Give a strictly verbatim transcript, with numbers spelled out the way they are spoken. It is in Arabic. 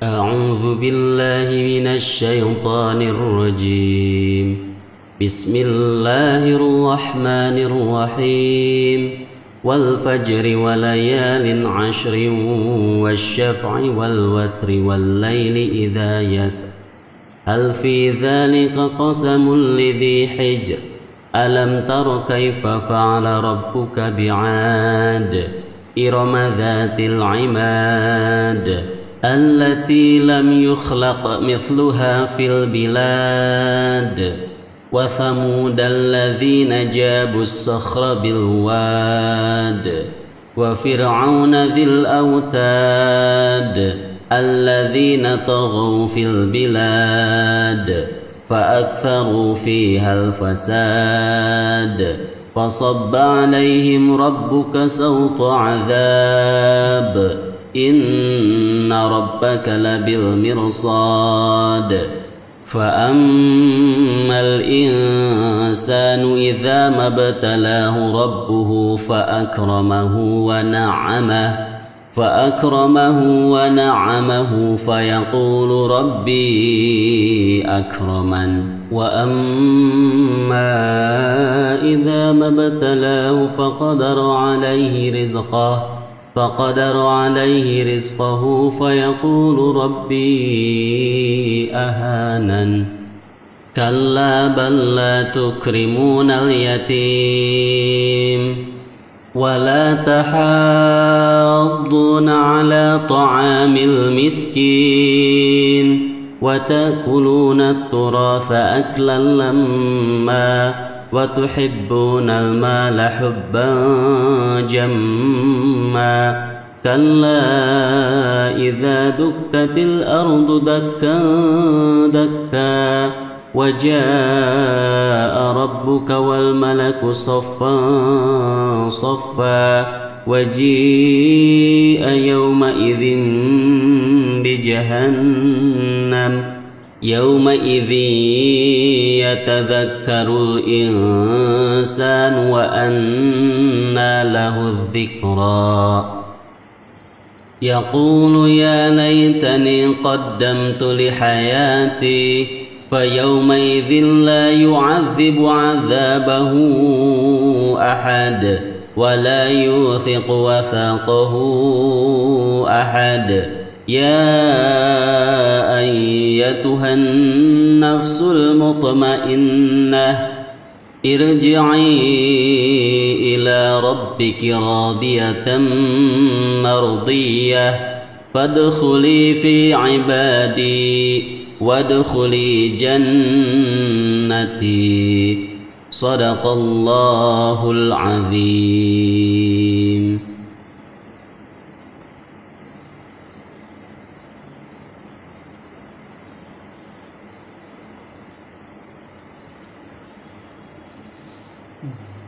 أعوذ بالله من الشيطان الرجيم. بسم الله الرحمن الرحيم. والفجر وليال عشر والشفع والوتر والليل إذا يسر هل في ذلك قسم لذي حجر ألم تر كيف فعل ربك بعاد إرم ذات العماد التي لم يخلق مثلها في البلاد وثمود الذين جابوا الصخر بالواد وفرعون ذي الأوتاد الذين طغوا في البلاد فأكثروا فيها الفساد فصب عليهم ربك سوط عذاب إن ربك لبالمرصاد فأما الإنسان إذا ما ابتلاه ربه فأكرمه ونعمه فأكرمه ونعمه فيقول ربي أكرمن وأما إذا ما ابتلاه فقدر عليه رزقه فقدر عليه رزقه فيقول ربي أهانن كلا بل لا تكرمون اليتيم ولا تحاضون على طعام المسكين وتأكلون التراث أكلا لما وتحبون المال حبا جما كلا إذا دكت الأرض دكا دكا وجاء ربك والملك صفا صفا وجيء يومئذ بجهنم يومئذ يتذكر الإنسان وأنى له الذكرى يقول يا ليتني قدمت لحياتي فيومئذ لا يعذب عذابه أحد ولا يوثق وثاقه أحد يا أيتها النفس المطمئنة ارجعي إلى ربك راضية مرضية فادخلي في عبادي وادخلي جنتي صدق الله العظيم. Mm-hmm.